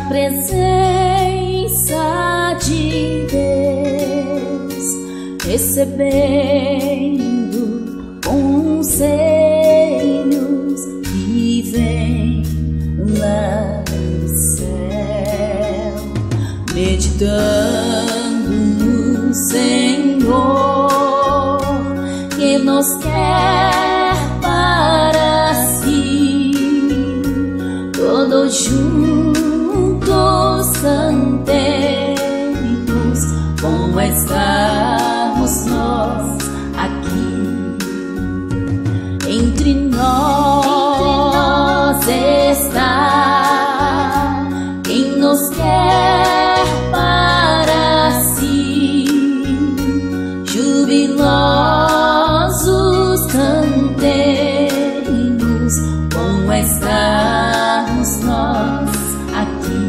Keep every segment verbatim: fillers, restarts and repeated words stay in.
presença de Deus, recebendo conselhos que vêm lá do céu, meditando no Senhor que nos quer para si, todos juntos cantemos como estarmos nós aqui. Entre nós está quem nos quer para si, jubilosos cantemos como estarmos nós aqui.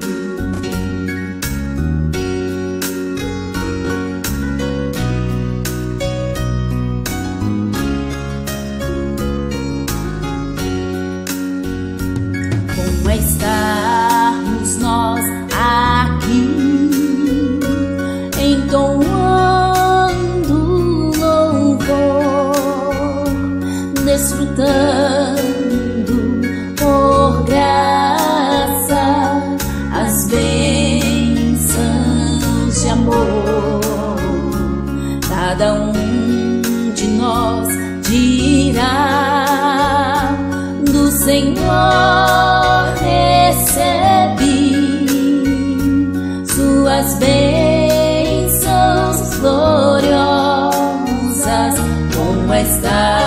Como estarmos nós aqui, entoando louvor, desfrutando por graça as bênçãos de amor. Cada um de nós dirá: do Senhor recebi suas bênçãos gloriosas, como está